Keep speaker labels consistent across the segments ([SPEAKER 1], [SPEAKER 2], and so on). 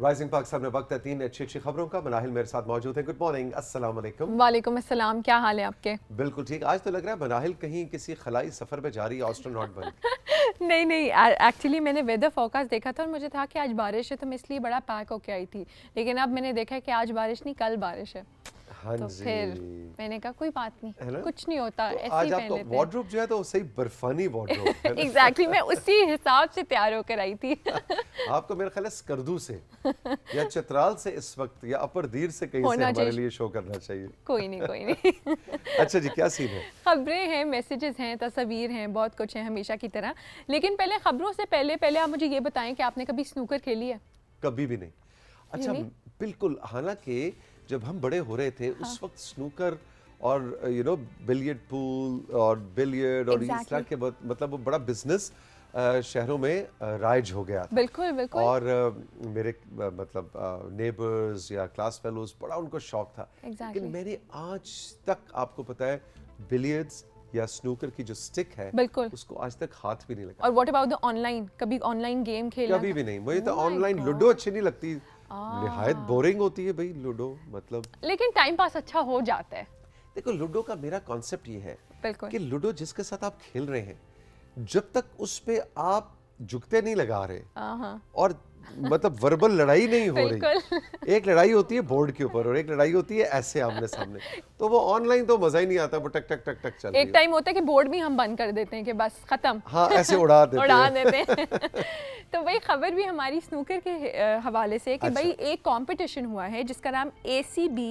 [SPEAKER 1] Rising Pakistan में वक्त है 3 अच्छी खबरों का। मनाहिल मेरे साथ मौजूद है। गुड मॉर्निंग, अस्सलाम वालेकुम।
[SPEAKER 2] वालेकुम अस्सलाम, क्या हाल है आपके?
[SPEAKER 1] बिल्कुल ठीक। आज तो लग रहा है मनाहिल कहीं किसी खलाई सफर पे जा रही है, एस्ट्रोनॉट बन।
[SPEAKER 2] नहीं नहीं, एक्चुअली मैंने वेदर फोरकास्ट देखा था और मुझे था कि आज बारिश है, तो मैं इसलिए बड़ा पैक होके आई थी। लेकिन अब मैंने देखा है कि आज बारिश नहीं, कल बारिश है।
[SPEAKER 1] हाँ
[SPEAKER 2] तो
[SPEAKER 1] जी,
[SPEAKER 2] फिर मैंने कहा कोई बात नहीं, कुछ नहीं होता,
[SPEAKER 1] तो
[SPEAKER 2] ऐसे
[SPEAKER 1] आज
[SPEAKER 2] ही
[SPEAKER 1] आपका
[SPEAKER 2] पहन लेते हैं।
[SPEAKER 1] वार्डरोब जो है तो सही बर्फानी वार्डरोब है।
[SPEAKER 2] एग्जैक्टली, मैं उसी हिसाब से तैयार होकर आई थी।
[SPEAKER 1] आपको मेरा ख्याल है स्कर्दू से या चित्राल से इस वक्त या अपर दीर से कहीं से हमारे लिए शो करना चाहिए।
[SPEAKER 2] कोई नहीं।
[SPEAKER 1] अच्छा जी, क्या सीन है?
[SPEAKER 2] खबरें हैं, मैसेजेस हैं, तस्वीर हैं, बहुत कुछ है हमेशा की तरह। लेकिन पहले खबरों से पहले आप मुझे ये बताएं कि आपने कभी स्नूकर खेली है?
[SPEAKER 1] कभी भी नहीं। अच्छा, बिल्कुल। हालांकि जब हम बड़े हो रहे थे उस वक्त स्नूकर और बिलियर्ड पूल और बिलियर्ड और इस तरह के मतलब वो बड़ा बिजनेस शहरों में राइज हो गया था।
[SPEAKER 2] बिल्कुल।
[SPEAKER 1] और मेरे मतलब नेबर्स या क्लास फेलोज बड़ा उनको शौक था। लेकिन मैंने आज तक, आपको पता है, बिलियर्ड्स या स्नूकर की जो स्टिक है बिल्कुल उसको आज तक हाथ भी नहीं लगा।
[SPEAKER 2] और व्हाट अबाउट द ऑनलाइन? कभी ऑनलाइन गेम खेला?
[SPEAKER 1] कभी भी नहीं। मुझे तो ऑनलाइन लूडो अच्छी नहीं लगती, निहायत बोरिंग होती है भाई लूडो। मतलब
[SPEAKER 2] लेकिन टाइम पास अच्छा हो जाता है।
[SPEAKER 1] देखो, लूडो का मेरा कॉन्सेप्ट ये है कि लूडो जिसके साथ आप खेल रहे हैं, जब तक उस पे आप जुगते नहीं लगा रहे और मतलब वर्बल लड़ाई नहीं हो रही। एक लड़ाई होती है बोर्ड के ऊपर और एक लड़ाई होती है ऐसे आमने सामने, तो वो ऑनलाइन तो मजा ही नहीं आता। वो टक टक टक टक चल।
[SPEAKER 2] एक टाइम होता है कि बोर्ड भी हम बंद कर देते हैं कि बस खत्म।
[SPEAKER 1] हाँ, ऐसे उड़ा देते
[SPEAKER 2] हैं। तो वही खबर भी हमारी स्नूकर के हवाले से कि भाई एक कंपटीशन हुआ है जिसका नाम ACB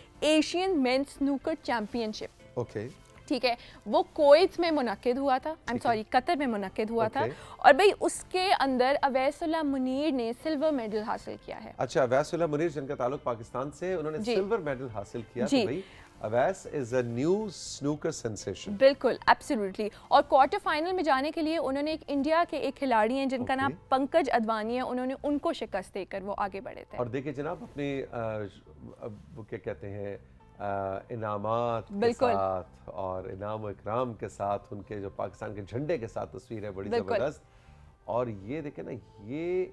[SPEAKER 2] Asian men's snooker championship.
[SPEAKER 1] Okay,
[SPEAKER 2] ठीक है। वो कोएत में मुनक्किद हुआ था, कतर में मुनक्किद हुआ था। और भाई उसके अंदर अवैसुल्लाह मुनीर ने सिल्वर मेडल हासिल किया है।
[SPEAKER 1] अच्छा, अवैसुल्लाह मुनीर जिनका ताल्लुक पाकिस्तान से, उन्होंने सिल्वर मेडल हासिल किया। तो भाई Awais is a new snooker sensation.
[SPEAKER 2] बिल्कुल, एब्सोल्युटली। और क्वार्टर फाइनल में जाने के लिए उन्होंने एक इंडिया के एक खिलाड़ी हैं जिनका नाम पंकज अदवानी है, उन्होंने उनको शिकस्त देकर वो आगे बढ़े थे।
[SPEAKER 1] और देखिए जनाब, अपने वो क्या कहते हैं, इनामात के साथ और इनाम इकराम के साथ, उनके जो पाकिस्तान के झंडे के साथ तस्वीर है बड़ी जबरदस्त। और ये देखे ना, ये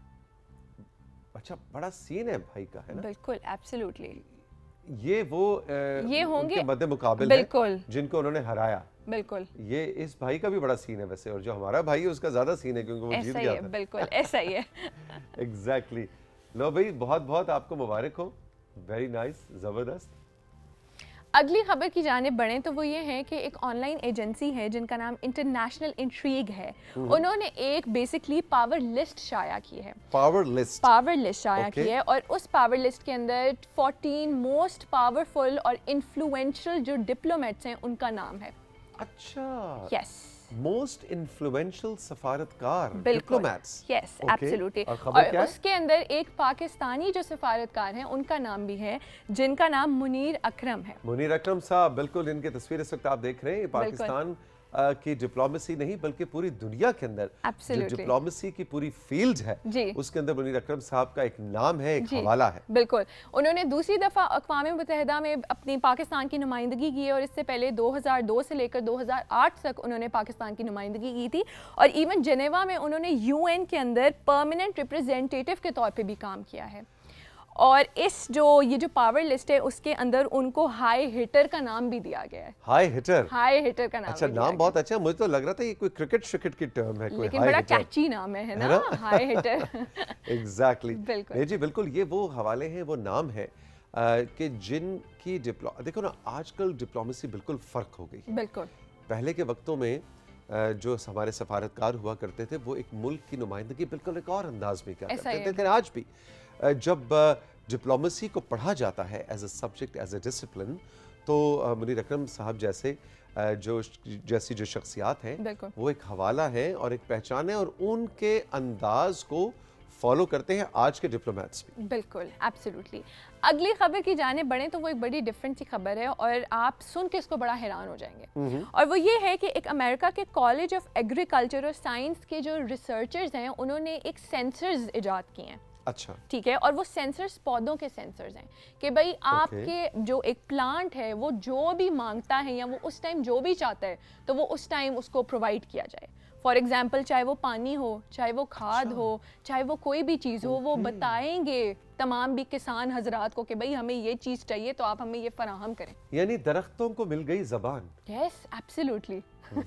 [SPEAKER 1] अच्छा बड़ा सीन है भाई का, है ना?
[SPEAKER 2] बिल्कुल, एब्सोल्युटली।
[SPEAKER 1] ये वो
[SPEAKER 2] ये होंगे
[SPEAKER 1] मध्य मुकाबले बिल्कुल जिनको उन्होंने हराया। बिल्कुल, ये इस भाई का भी बड़ा सीन है वैसे, और जो हमारा भाई है उसका ज्यादा सीन है क्योंकि वो जीत गया था।
[SPEAKER 2] बिल्कुल ऐसा ही है।
[SPEAKER 1] एग्जैक्टली। लो भाई, बहुत बहुत आपको मुबारक हो। वेरी नाइस, जबरदस्त।
[SPEAKER 2] अगली खबर की जानिब बढ़ें तो वो ये है कि एक ऑनलाइन एजेंसी है जिनका नाम इंटरनेशनल इंट्रीग है। उन्होंने एक बेसिकली पावर लिस्ट शाया की है। पावर लिस्ट शाया की है और उस पावर लिस्ट के अंदर 14 मोस्ट पावरफुल और इन्फ्लुएंशियल जो डिप्लोमेट्स हैं उनका नाम है।
[SPEAKER 1] अच्छा,
[SPEAKER 2] यस,
[SPEAKER 1] मोस्ट इन्फ्लुएंशियल सफारतकार, डिप्लोमेट्स।
[SPEAKER 2] Yes, absolutely. और उसके अंदर एक पाकिस्तानी जो सफारतकार हैं उनका नाम भी है, जिनका नाम मुनीर अकरम है।
[SPEAKER 1] मुनीर अकरम साहब, बिल्कुल इनकी तस्वीर इस वक्त आप देख रहे हैं। पाकिस्तान की डिप्लोमेसी नहीं बल्कि पूरी दुनिया के अंदर जो डिप्लोमेसी की पूरी फील्ड है उसके अंदर मुनीर अकरम साहब का एक नाम है, एक हवाला है।
[SPEAKER 2] बिल्कुल, उन्होंने दूसरी दफा अक़वाम मुत्तहिदा में अपनी पाकिस्तान की नुमाइंदगी की है और इससे पहले 2002 से लेकर 2008 तक उन्होंने पाकिस्तान की नुमाइंदगी की थी। और इवन जेनेवा में उन्होंने UN के अंदर परमानेंट रिप्रेजेंटेटिव के तौर पर भी काम किया है। और ये जो पावर लिस्ट है उसके अंदर उनको हाई हिटर का नाम भी दिया गया है। हाई हिटर का नाम।
[SPEAKER 1] अच्छा, नाम बहुत अच्छा है। मुझे तो लग रहा था ये कोई क्रिकेट की टर्म है, कोई
[SPEAKER 2] लेकिन बड़ा कैची नाम है ना, हाई हिटर।
[SPEAKER 1] एग्जैक्टली। नहीं जी, बिल्कुल ये वो हवाले हैं, वो नाम है कि जिनकी देखो ना, आजकल डिप्लोमेसी बिल्कुल फर्क हो गई।
[SPEAKER 2] बिल्कुल,
[SPEAKER 1] पहले के वक्तों में जो हमारे सफारतकार हुआ करते थे वो एक मुल्क की नुमाइंदगी बिल्कुल एक और अंदाज में करते थे। लेकिन आज भी जब डिप्लोमेसी को पढ़ा जाता है as a subject, as a discipline, तो मुनीर अकरम साहब जैसी जो शख्सियात हैं वो एक हवाला है और एक पहचान है, और उनके अंदाज को फॉलो करते हैं आज के डिप्लोमेट्स भी।
[SPEAKER 2] बिल्कुल, एब्सोल्युटली। अगली खबर की जाने बढ़े तो वो एक बड़ी डिफरेंट सी खबर है और आप सुन के इसको बड़ा हैरान हो जाएंगे। और वो ये है कि एक अमेरिका के कॉलेज ऑफ एग्रीकल्चर और साइंस के जो रिसर्चर्स हैं उन्होंने एक सेंसर्स इजाद किए हैं।
[SPEAKER 1] अच्छा,
[SPEAKER 2] ठीक है। और वो सेंसर्स पौधों के सेंसर्स हैं कि भाई आपके जो एक प्लांट है वो जो भी मांगता है या वो उस टाइम जो भी चाहता है तो वो उस टाइम उसको प्रोवाइड किया जाए। फॉर एग्जाम्पल चाहे वो पानी हो, चाहे वो खाद हो, चाहे वो कोई भी चीज़ हो, वो बताएंगे तमाम भी किसान हजरात को कि भाई हमें ये चीज़ चाहिए तो आप हमें ये फराहम करें।
[SPEAKER 1] यानी दरख्तों को मिल गई ज़बान।
[SPEAKER 2] Yes, absolutely.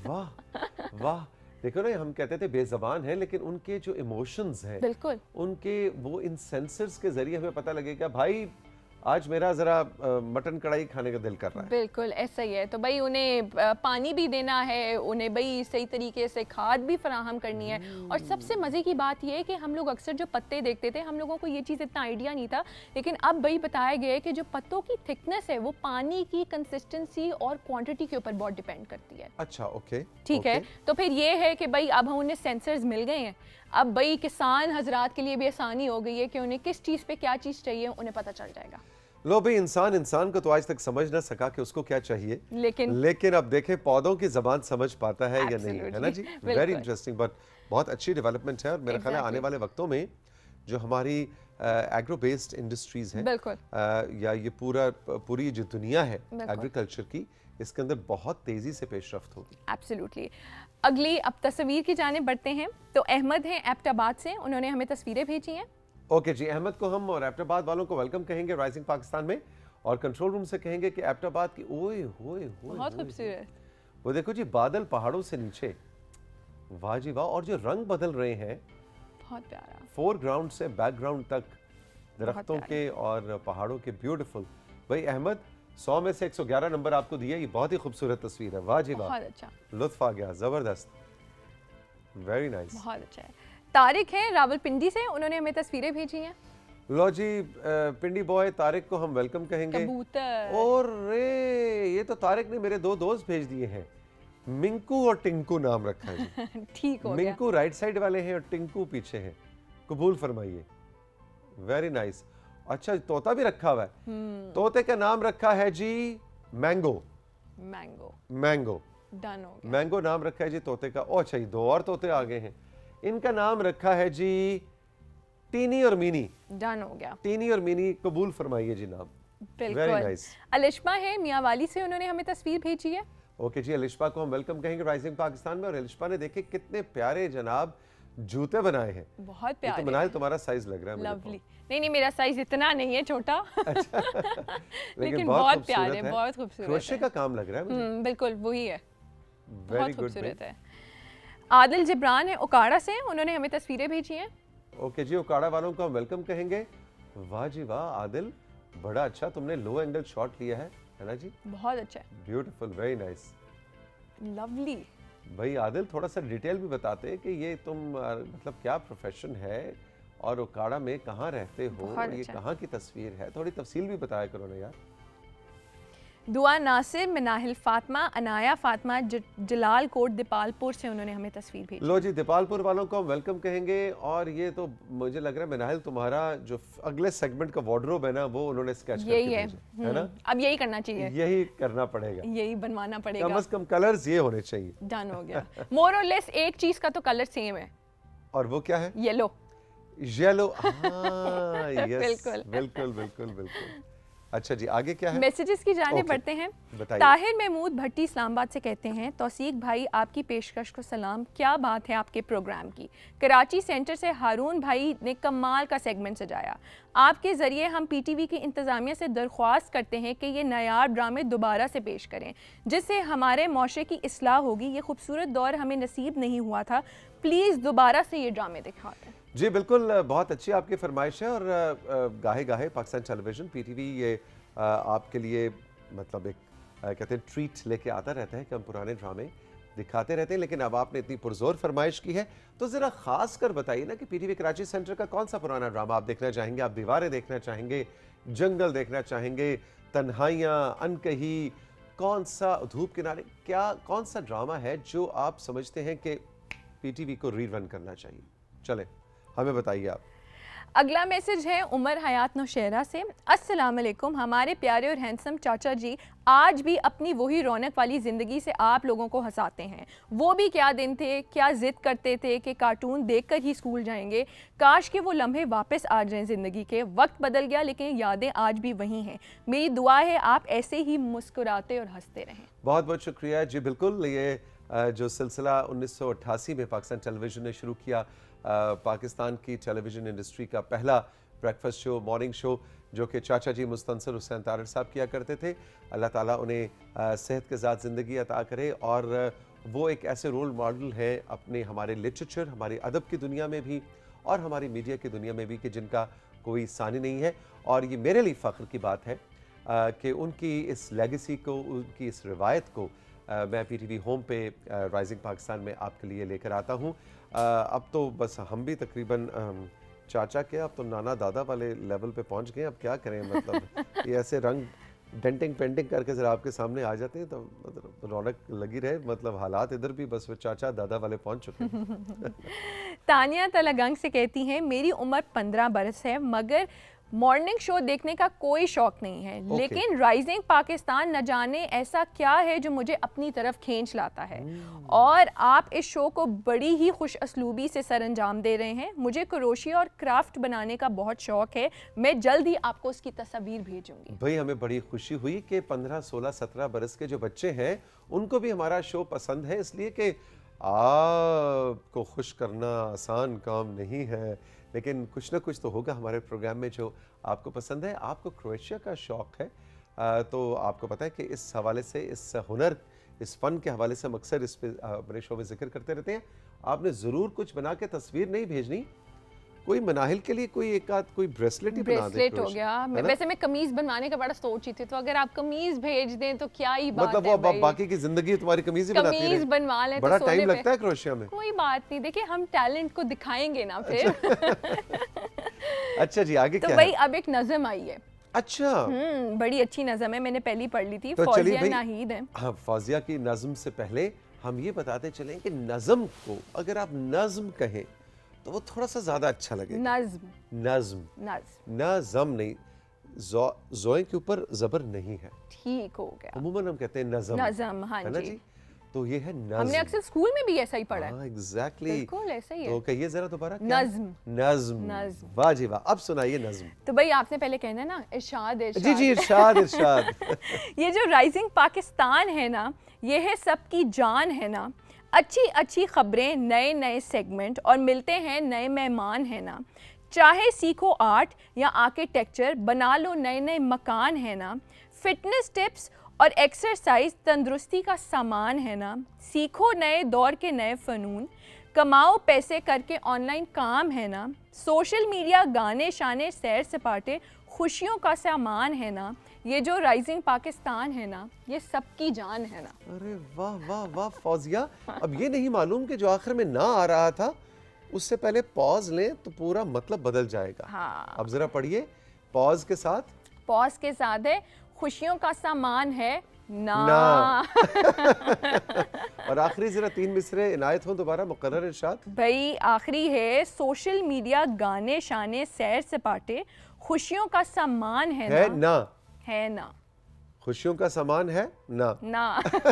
[SPEAKER 1] वाह वाह, देखो ना, हम कहते थे बेज़बान है, लेकिन उनके जो इमोशंस हैं,
[SPEAKER 2] बिल्कुल
[SPEAKER 1] उनके वो इन सेंसर्स के जरिए हमें पता लगेगा भाई आज मेरा जरा मटन कढ़ाई खाने का दिल कर रहा है।
[SPEAKER 2] बिल्कुल ऐसा ही है। तो भाई उन्हें पानी भी देना है, उन्हें भाई सही तरीके से खाद भी फराहम करनी है। और सबसे मज़े की बात यह है कि हम लोग अक्सर जो पत्ते देखते थे, हम लोगों को ये चीज़ इतना आइडिया नहीं था, लेकिन अब भाई बताया गया है कि जो पत्तों की थिकनेस है वो पानी की कंसिस्टेंसी और क्वांटिटी के ऊपर बहुत डिपेंड करती है।
[SPEAKER 1] अच्छा, ओके,
[SPEAKER 2] ठीक है। तो फिर ये है कि भाई अब उन्हें सेंसर्स मिल गए हैं, अब भाई किसान हजरात के लिए भी आसानी हो गई है कि उन्हें किस चीज़ पे क्या चीज़ चाहिए उन्हें पता चल जाएगा।
[SPEAKER 1] लो भाई, इंसान को तो आज तक समझ ना सका कि उसको क्या चाहिए, लेकिन अब देखें पौधों की जबान समझ पाता है या नहीं, है ना जी। वेरी इंटरेस्टिंग, बट बहुत अच्छी डेवलपमेंट है। और मेरा ख्याल है आने वाले वक्तों में जो हमारी एग्रो बेस्ड इंडस्ट्रीज हैं या ये पूरी जो दुनिया है एग्रीकल्चर की, इसके अंदर बहुत तेजी से पेशरफ्त होगी।
[SPEAKER 2] एब्सोल्युटली। अगली अब तस्वीर की जानिब बढ़ते हैं। तो अहमद हैं एबटाबाद से, उन्होंने हमें तस्वीरें भेजी हैं।
[SPEAKER 1] ओके जी, अहमद को हम और एबटाबाद वालों को वेलकम कहेंगे राइजिंग पाकिस्तान में, और कंट्रोल रूम से कहेंगे कि एबटाबाद की ओए होए होए
[SPEAKER 2] बहुत खूबसूरत,
[SPEAKER 1] वो देखो जी, बादल पहाड़ों से नीचे, वाह जी वाह, और जो रंग बदल रहे हैं,
[SPEAKER 2] बहुत प्यारा,
[SPEAKER 1] फोरग्राउंड से बैकग्राउंड तक दरख्तों के और पहाड़ों के, ब्यूटीफुल। भाई अहमद, 100 में से 111 नंबर आपको दिया, ये बहुत ही खूबसूरत तस्वीर है, वाह जी वाह,
[SPEAKER 2] बहुत अच्छा,
[SPEAKER 1] लुत्फ आ गया, जबरदस्त, वेरी नाइस,
[SPEAKER 2] बहुत अच्छा है। तारिक है रावलपिंडी से, उन्होंने हमें तस्वीरें भेजी हैं।
[SPEAKER 1] लो जी, पिंडी बॉय तारिक को हम वेलकम कहेंगे।
[SPEAKER 2] कबूतर,
[SPEAKER 1] और रे, ये तो तारिक ने मेरे 2 दोस्त भेज दिए हैं, मिंकू और टिंकू नाम रखा है जी।
[SPEAKER 2] ठीक हो गया।
[SPEAKER 1] मिंकू राइट साइड वाले हैं और टिंकू पीछे हैं, कबूल फरमाइए, वेरी नाइस। अच्छा, तोता भी रखा हुआ है, तोते का नाम रखा है जी मैंगो।
[SPEAKER 2] मैंगो,
[SPEAKER 1] मैंगो
[SPEAKER 2] डन हो गया।
[SPEAKER 1] मैंगो नाम रखा है जी तोते का। ओ अच्छा, 2 और तोते आ गए हैं, इनका नाम रखा है जी टीनी और मीनी।
[SPEAKER 2] डन हो गया,
[SPEAKER 1] टीनी और मीनी, कबूल फरमाइए जी नाम।
[SPEAKER 2] बिल्कुल nice. अलिशमा है मियावाली से, उन्होंने हमें तस्वीर भेजी है।
[SPEAKER 1] ओके जी, अलिशमा को हम वेलकम कहेंगे राइजिंग पाकिस्तान में। और अलिशमा ने देखे कितने प्यारे जनाब जूते बनाए हैं,
[SPEAKER 2] बहुत प्यारे।
[SPEAKER 1] तो मनाल तुम्हारा साइज लग रहा है,
[SPEAKER 2] लवली। नहीं, मेरा साइज इतना नहीं है, छोटा।
[SPEAKER 1] अच्छा।
[SPEAKER 2] लेकिन बहुत प्यारे, बहुत खूबसूरत,
[SPEAKER 1] क्रोशे का काम लग रहा है मुझे।
[SPEAKER 2] बिल्कुल वही है, बहुत खूबसूरत है। आदिल जिब्रान है उकाड़ा से, उन्होंने हमें तस्वीरें भेजी हैं।
[SPEAKER 1] ओके जी, उकाड़ा वालों को हम वेलकम कहेंगे। वाह जी वाह आदिल, बड़ा अच्छा तुमने लो एंगल शॉट लिया है ना जी, बहुत अच्छा है, ब्यूटीफुल, वेरी नाइस, लवली। भाई आदिल, थोड़ा सा डिटेल भी बताते कि ये तुम मतलब क्या प्रोफेशन है और उकाड़ा में कहाँ रहते हो, ये कहाँ की तस्वीर है, थोड़ी तफसील भी बताया करो ना यार।
[SPEAKER 2] दुआ नासिर, मिनाहिल फातिमा, अनाया फातिमा, जलाल कोट दीपालपुर से, उन्होंने हमें तस्वीर भेजी। लो
[SPEAKER 1] जी, दीपालपुर वालों को हम वेलकम कहेंगे। और ये तो मुझे लग रहा है मिनाहिल, तुम्हारा जो अगले सेगमेंट का वार्डरोब है ना, वो उन्होंने स्केच करके भेजा है ना। अब यही करना चाहिए, यही करना पड़ेगा, यही बनवाना पड़ेगा, कम से कम कलर्स ये होने चाहिए। डन हो गया। मोर और लेस एक चीज का तो कलर सेम है, और वो क्या है? येलो। येलो, हाँ, यस, बिल्कुल बिल्कुल बिल्कुल। अच्छा जी, आगे क्या है? मैसेजेस की जाने बढ़ते हैं। ताहिर महमूद भट्टी इस्लामाबाद से कहते हैं, तौसीक भाई आपकी पेशकश को सलाम, क्या बात है आपके प्रोग्राम की। कराची सेंटर से हारून भाई ने कमाल का सेगमेंट सजाया। आपके ज़रिए हम पीटीवी की इंतज़ामिया से दरख्वास्त करते हैं कि ये नायाब ड्रामे दोबारा से पेश करें, जिससे हमारे माशरे की इस्लाह होगी। ये खूबसूरत दौर हमें नसीब नहीं हुआ था, प्लीज़ दोबारा से ये ड्रामे दिखा दें। जी बिल्कुल, बहुत अच्छी आपकी फरमाइश है। और गाहे गाहे पाकिस्तान टेलीविज़न पीटीवी ये आपके लिए मतलब एक कहते हैं ट्रीट लेके आता रहता है कि हम पुराने ड्रामे दिखाते रहते हैं। लेकिन अब आपने इतनी पुरजोर फरमाइश की है तो ज़रा ख़ास कर बताइए ना कि पीटीवी कराची सेंटर का कौन सा पुराना ड्रामा आप देखना चाहेंगे? आप दीवारें देखना चाहेंगे, जंगल देखना चाहेंगे, तन्हाइयाँ, अनकही, कौन सा धूप किनारे, क्या कौन सा ड्रामा है जो आप समझते हैं कि पीटीवी को रीरन करना चाहिए? चले हमें बताइए आप। अगला मैसेज है उमर हयात नौशहरा से। अस्सलाम वालेकुम, हमारे प्यारे और हैंडसम चाचा जी आज भी अपनी वही रौनक वाली ज़िंदगी से आप लोगों को हंसाते हैं। वो भी क्या दिन थे, क्या ज़िद करते थे कि कार्टून देखकर ही स्कूल जाएंगे। काश कि वो लम्हे वापस आ जाएं ज़िंदगी के। वक्त बदल गया लेकिन यादें आज भी वही हैं। मेरी दुआ है आप ऐसे ही मुस्कुराते और हंसते रहें। बहुत बहुत शुक्रिया जी। बिल्कुल, ये जो सिलसिला 1988 में पाकिस्तान टेलीविज़न ने शुरू किया, पाकिस्तान की टेलीविज़न इंडस्ट्री का पहला ब्रेकफास्ट शो, मॉर्निंग शो, जो कि चाचा जी मुस्तंसर हुसैन तारड़ साहब किया करते थे। अल्लाह ताला उन्हें सेहत के साथ ज़िंदगी अता करे, और वो एक ऐसे रोल मॉडल है अपने हमारे लिटरेचर, हमारी अदब की दुनिया में भी और हमारी मीडिया की दुनिया में भी, कि जिनका कोई सानी नहीं है। और ये मेरे लिए फ़ख्र की बात है कि उनकी इस लेगेसी को, उनकी इस रिवायत को मैं PTV होम पे राइजिंग पाकिस्तान में आपके लिए लेकर आता हूँ। अब तो बस हम भी तकरीबन चाचा के, अब तो नाना दादा वाले लेवल पे पहुँच गए। अब क्या करें, मतलब ये ऐसे रंग डेंटिंग पेंटिंग करके जरा आपके सामने आ जाते हैं तो मतलब रौनक लगी रहे। मतलब हालात इधर भी बस वो चाचा दादा वाले पहुंच चुके हैं।
[SPEAKER 2] तानिया तलगंग से कहती हैं, मेरी उम्र 15 बरस है, मगर मॉर्निंग शो देखने का कोई शौक नहीं है, लेकिन राइजिंग पाकिस्तान न जाने ऐसा क्या है जो मुझे अपनी तरफ खींच लाता है, और आप इस शो को बड़ी ही खुश असलूबी से सरअंजाम दे रहे हैं। मुझे क्रोशिया और क्राफ्ट बनाने का बहुत शौक है, मैं जल्द ही आपको उसकी तस्वीर भेजूंगी।
[SPEAKER 1] भाई हमें बड़ी खुशी हुई कि 15, 16, 17 बरस के जो बच्चे हैं उनको भी हमारा शो पसंद है, इसलिए कि आपको खुश करना आसान काम नहीं है, लेकिन कुछ ना कुछ तो होगा हमारे प्रोग्राम में जो आपको पसंद है। आपको क्रोएशिया का शौक़ है, तो आपको पता है कि इस हवाले से, इस हुनर, इस फ़न के हवाले से हम अक्सर इस पे अपने शो में जिक्र करते रहते हैं। आपने ज़रूर कुछ बना के तस्वीर नहीं भेजनी, कोई मनाहिल के लिए कोई एक आध कोई ब्रेसलेट ही बना दे।
[SPEAKER 2] ब्रेसलेट हो गया। वैसे मैं कमीज बनवाने का बड़ा सोच रही थी, तो अगर आप कमीज भेज दें तो क्या ही बात
[SPEAKER 1] मतलब
[SPEAKER 2] है,
[SPEAKER 1] वो बाकी की जिंदगी तुम्हारी कमीज ही बनाती रहे।
[SPEAKER 2] कमीज बनवा लें,
[SPEAKER 1] बड़ा टाइम लगता है क्रोशिया में।
[SPEAKER 2] कोई बात नहीं, देखिए हम टैलेंट को दिखाएंगे ना फिर।
[SPEAKER 1] अच्छा जी, आगे
[SPEAKER 2] तो
[SPEAKER 1] क्या
[SPEAKER 2] भाई
[SPEAKER 1] है?
[SPEAKER 2] अब एक नज़म आई है।
[SPEAKER 1] अच्छा,
[SPEAKER 2] बड़ी अच्छी नज़म है, मैंने पहली पढ़ ली थी।
[SPEAKER 1] तो
[SPEAKER 2] फौजिया नाहिद है।
[SPEAKER 1] हाँ, फौजिया की नज़म से पहले हम ये बताते चलें कि नज़म को अगर आप नज़म कहें तो वो थोड़ा सा ज्यादा अच्छा लगेगा। नज़म नहीं, ज़ोए के ऊपर ज़बर नहीं है।
[SPEAKER 2] ठीक हो गया।
[SPEAKER 1] अमूमन हम कहते हैं नज़म,
[SPEAKER 2] हाँ जी।
[SPEAKER 1] तो ये है नज़म।
[SPEAKER 2] हमने अक्सर स्कूल में भी ऐसा ही पढ़ा है।
[SPEAKER 1] एग्जैक्टली,
[SPEAKER 2] बिल्कुल ऐसा ही है।
[SPEAKER 1] तो कहिए जरा दोबारा।
[SPEAKER 2] नज़म।
[SPEAKER 1] वाह जी वाह, अब सुनाइए नज़म।
[SPEAKER 2] तो भाई आपने पहले कहना है ना, इरशाद इरशाद।
[SPEAKER 1] जी जी, इरशाद इरशाद।
[SPEAKER 2] ये जो राइजिंग पाकिस्तान है ना, ये है सबकी जान है ना, अच्छी अच्छी खबरें, नए नए सेगमेंट और मिलते हैं नए मेहमान है ना, चाहे सीखो आर्ट या आर्किटेक्चर, बना लो नए नए मकान है ना, फिटनेस टिप्स और एक्सरसाइज तंदुरुस्ती का सामान है ना, सीखो नए दौर के नए फ़नून, कमाओ पैसे करके ऑनलाइन काम है ना, सोशल मीडिया, गाने शाने, सैर सपाटे, खुशियों का सामान है ना, ये जो राइजिंग पाकिस्तान है ना, ये सबकी जान है ना।
[SPEAKER 1] अरे वाह वाह वाह फौजिया, अब ये नहीं मालूम कि जो आखिर में ना आ रहा था उससे पहले पॉज लें तो पूरा मतलब बदल जाएगा।
[SPEAKER 2] हाँ।
[SPEAKER 1] अब जरा पढ़िए पॉज के साथ।
[SPEAKER 2] पॉज के साथ है, खुशियों का सामान है ना।
[SPEAKER 1] और आखिरी जरा 3 मिसरे इनायत हो दोबारा, मुकर्रर इरशाद।
[SPEAKER 2] भाई आखिरी है, सोशल मीडिया, गाने शाने, सैर सपाटे, खुशियों का सामान है ना। है ना,
[SPEAKER 1] खुशियों का सामान है ना।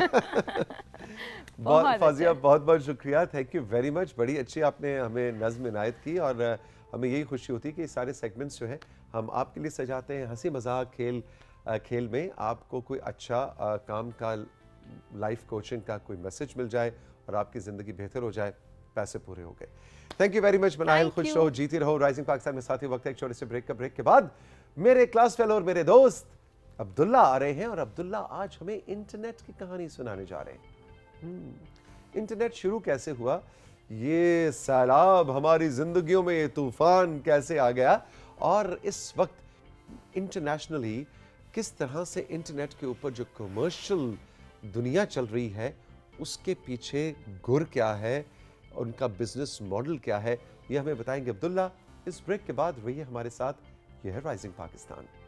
[SPEAKER 2] बहुत
[SPEAKER 1] फौजिया, बहुत बहुत शुक्रिया, थैंक यू वेरी मच। बड़ी अच्छी आपने हमें नज़्म इनायत की, और हमें यही खुशी होती है कि सारे सेगमेंट्स जो हैं हम आपके लिए सजाते हैं। हंसी मजाक, खेल में आपको कोई अच्छा काम का, लाइफ कोचिंग का कोई मैसेज मिल जाए और आपकी ज़िंदगी बेहतर हो जाए, पैसे पूरे हो गए। Thank you very much. Minahil, खुश रहो, जीती रहो। राइजिंग पाकिस्तान में साथी वक्त है एक छोटे से ब्रेक का। ब्रेक के बाद मेरे क्लास फेलो और मेरे दोस्त अब्दुल्ला आ रहे हैं, और अब्दुल्ला आज हमें इंटरनेट की कहानी सुनाने जा रहे हैं। इंटरनेट शुरू कैसे हुआ, ये सैलाब हमारी जिंदगियों में, ये तूफान कैसे आ गया, और इस वक्त इंटरनेशनली किस तरह से इंटरनेट के ऊपर जो कमर्शियल दुनिया चल रही है उसके पीछे गुर क्या है, उनका बिजनेस मॉडल क्या है, ये हमें बताएंगे अब्दुल्ला। इस ब्रेक के बाद रहिए हमारे साथ। यह है राइजिंग पाकिस्तान।